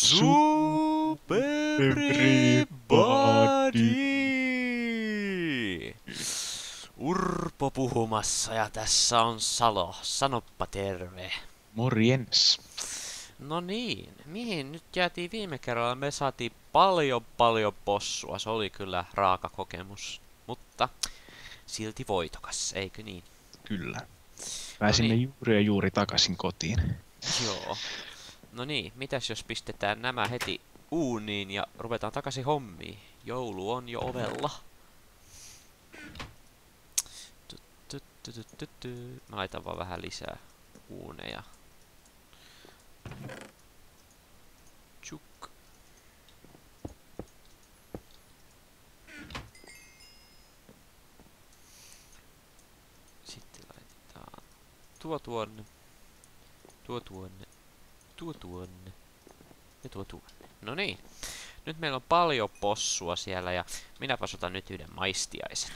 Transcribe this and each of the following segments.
Sup Everybody. everybody! Urpo puhumassa ja tässä on Salo. Sanoppa terve. Morjens. No niin, mihin nyt jäätiin viime kerralla? Me saatiin paljon possua. Se oli kyllä raaka kokemus. Mutta silti voitokas, eikö niin? Kyllä. No Pääsimme niin, juuri ja juuri takaisin kotiin. joo. No niin, mitäs jos pistetään nämä heti uuniin ja ruvetaan takaisin hommiin? Joulu on jo ovella. Mä laitan vaan vähän lisää uuneja. Tjuk. Sitten laitetaan tuo tuonne. Tuo tuonne. Tuo tuonne. Ja tuo tuonne. No niin. Nyt meillä on paljon possua siellä ja minäpäs otan nyt yhden maistiaisen.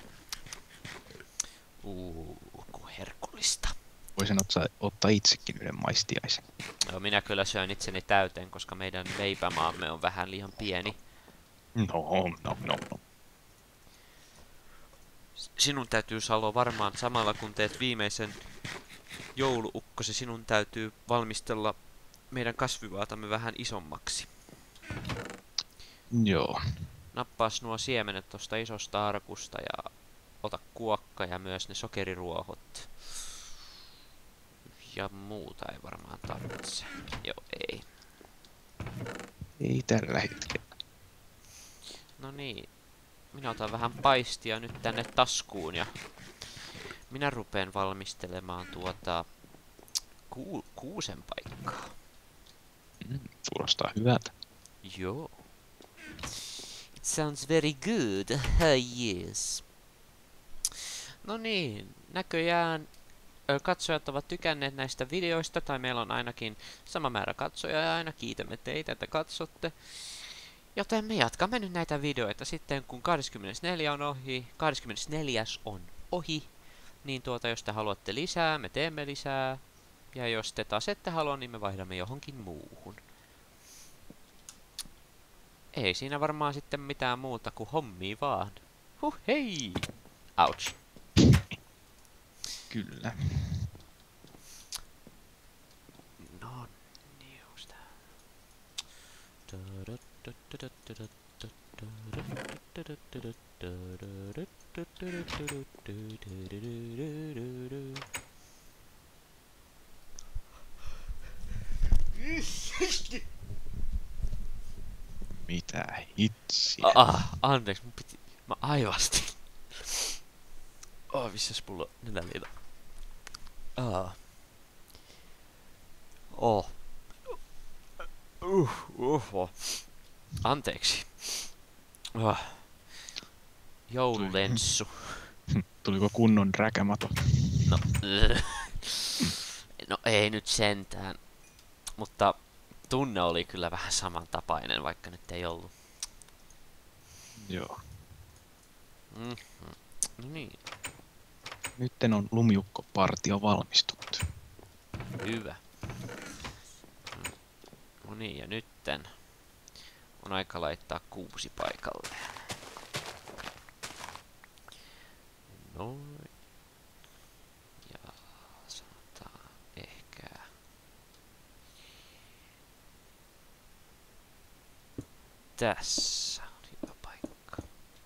Kun herkullista. Voisin ottaa itsekin yhden maistiaisen. Joo, minä kyllä syön itseni täyteen, koska meidän leipämaamme on vähän liian pieni. No. Sinun täytyy, Salo, varmaan samalla kun teet viimeisen jouluukkosi, sinun täytyy valmistella meidän kasvivaatamme vähän isommaksi. Joo. Nappaas nuo siemenet tosta isosta arkusta ja ota kuokka ja myös ne sokeriruohot. Ja muuta ei varmaan tarvitse. Joo, ei. Ei tällä hetkellä. No niin. Minä otan vähän paistia nyt tänne taskuun ja minä rupeen valmistelemaan kuusen paikkaa. Kuulostaa hyvältä. Joo. It sounds very good. Yes. No niin, näköjään katsojat ovat tykänneet näistä videoista, tai meillä on ainakin sama määrä katsojia ja aina kiitämme teitä, että katsotte. Joten me jatkamme nyt näitä videoita sitten, kun 24 on ohi, 24 on ohi, niin jos te haluatte lisää, me teemme lisää. Ja jos te taas ette halua, niin me vaihdamme johonkin muuhun. Ei siinä varmaan sitten mitään muuta kuin hommia vaan. Hei! Ouch. Kyllä. No niin, onks tää? Mitä hitsiä. Anteeksi, mä aivastin. Missäs mulla on nenäliina? Anteeksi. Joululenssu. Tuliko kunnon räkämato? No, no ei nyt sentään. Mutta tunne oli kyllä vähän samantapainen, vaikka nyt ei ollut. Joo. No niin, Nytten on lumiukkopartio valmistunut. hyvä. No niin, ja nytten on aika laittaa kuusi paikalleen. Noin. Ja sanotaan ehkä tässä on hyvä paikka.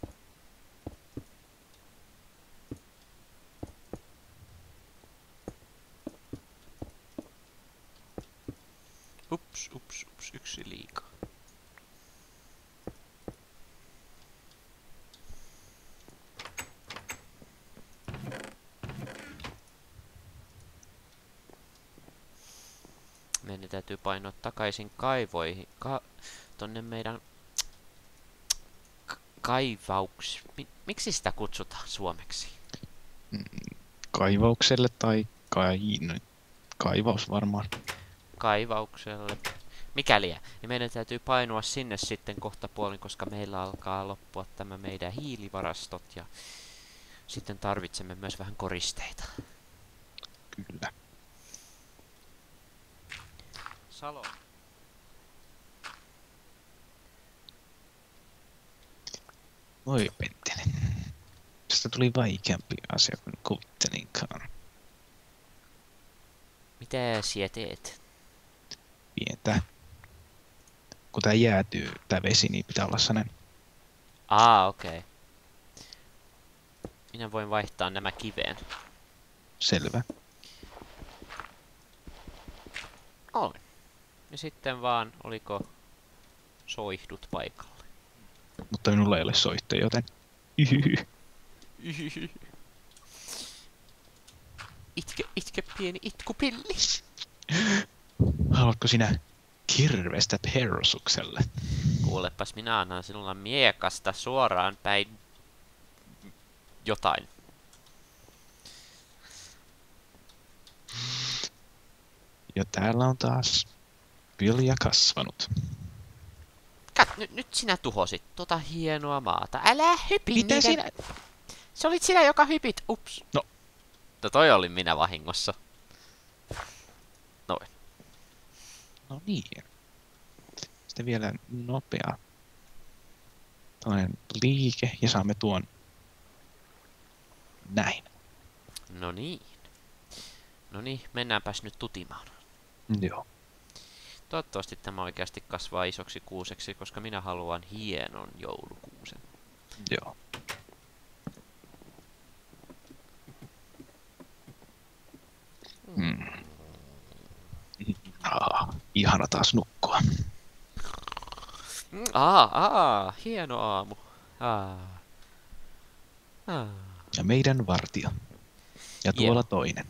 Ups, yksi liikaa. Meidän täytyy painoa takaisin kaivoihin, tonne meidän kaivauks... Miksi sitä kutsutaan suomeksi? Kaivaukselle tai kaivaus varmaan. Kaivaukselle. Mikäli niin meidän täytyy painua sinne sitten kohtapuolin, koska meillä alkaa loppua tämä meidän hiilivarastot ja sitten tarvitsemme myös vähän koristeita. Kyllä. Salo. Voi pentinen. Tästä tuli vaikeampi asia kuin kuvittelinkaan. Mitä sinä teet? Pientä. Kun tää jäätyy, tää vesi, niin pitää olla sellainen. Okei. Minä voin vaihtaa nämä kiveen. Selvä. Oli. Ja sitten vaan, oliko soihdut paikalle? Mutta minulla ei ole soittoja, joten... Itke pieni itkupilli. Haluatko sinä kirvestä Persukselle? Kuulepas, minä annan sinulla miekasta suoraan päin jotain. Ja täällä on taas vilja kasvanut. Nyt sinä tuhosit tota hienoa maata. Älä hypi Mitä niiden... sinä... Se olit sinä, joka hypit. Ups. No. Toi oli minä vahingossa. Noin. No niin. Sitten vielä nopea toinen liike ja saamme tuon näin. No niin. No niin, mennäänpäs nyt tutimaan. Joo. Toivottavasti tämä oikeasti kasvaa isoksi kuuseksi, koska minä haluan hienon joulukuusen. Joo. Ihana taas nukkua. Hieno aamu. Ja meidän vartio. Ja tuolla toinen.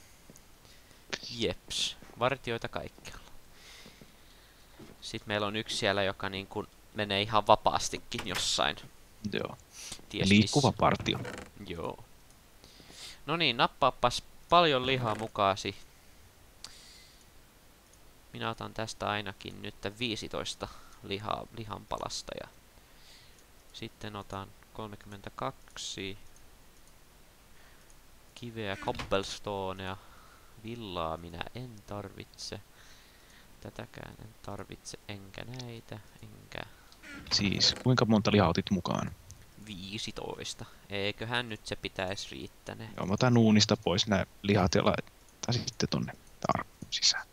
Jeps. Vartioita kaikkialla. Sitten meillä on yksi siellä, joka niin kuin menee ihan vapaastikin jossain. Joo. Ties Liikkuva missä. partio. Joo. No niin, nappaappas paljon lihaa mukaasi. Minä otan tästä ainakin nyt 15 lihanpalasta ja sitten otan 32 kiveä, cobblestonea, villaa minä en tarvitse. Tätäkään en tarvitse, enkä näitä, enkä... Siis, kuinka monta lihaa otit mukaan? 15. Eiköhän nyt se pitäisi riittäneen. Joo, mä otan uunista pois nämä lihat ja laittaa sitten tonne tarkkuun sisään.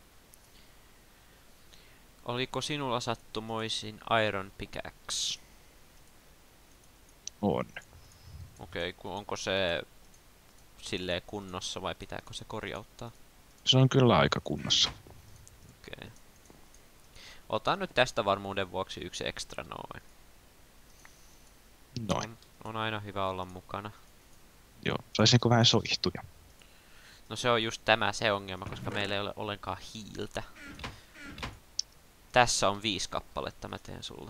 Oliko sinulla sattumoisin Iron Pickaxe? On. Okei, onko se silleen kunnossa vai pitääkö se korjauttaa? Se on kyllä aika kunnossa. Okei. Otan nyt tästä varmuuden vuoksi yksi ekstra noin. Noin. On aina hyvä olla mukana. Joo, saisinko vähän soihtuja? No se on just tämä se ongelma, koska meillä ei ole ollenkaan hiiltä. Tässä on 5 kappaletta, mä teen sulle.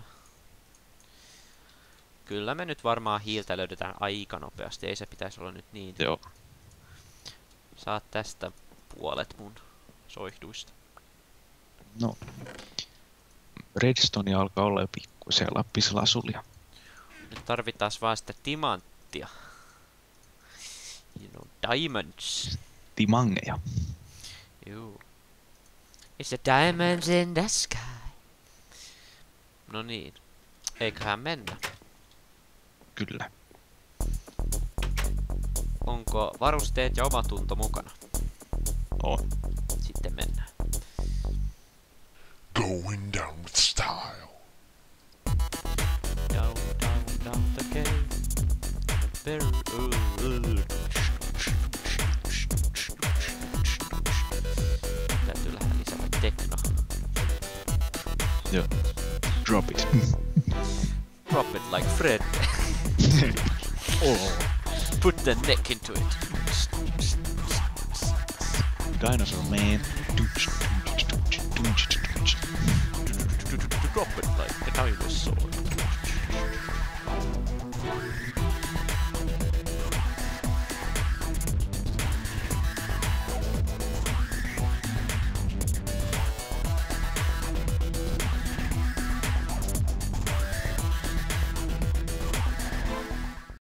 Kyllä me nyt varmaan hiiltä löydetään aika nopeasti, ei se pitäisi olla nyt niin. Joo. Saat tästä puolet mun soihduista. No. Redstone alkaa olla jo pikkuisia lappislasulia. Nyt tarvitaan vaan sitä timanttia. You know, diamonds. Timangeja. Juu. It's the diamonds in the sky. No niin. Eiköhän mennä. Kyllä. Onko varusteet ja omatunto mukana? On. Sitten mennään. Going down with style. Down the cave. Täytyy lähteä lisätä tekno. Joo. Drop it. Drop it like Fred. Oh. Put the neck into it. Dinosaur man. Drop it like a dinosaur.